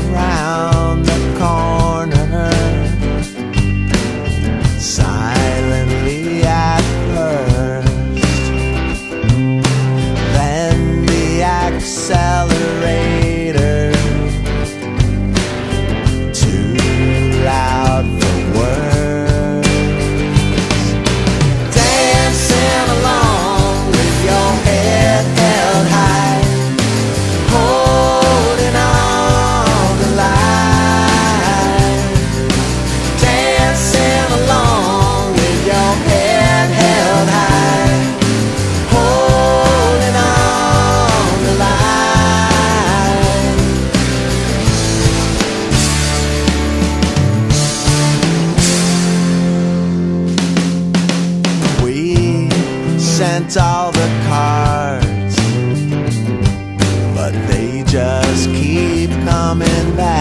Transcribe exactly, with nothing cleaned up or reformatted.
round the corner, silently at first, then the accelerator, too loud for words, dancing along with your head held high, holding on the line, dancing along with your head held high, holding on the line. We sent all the cards, but they just keep coming back.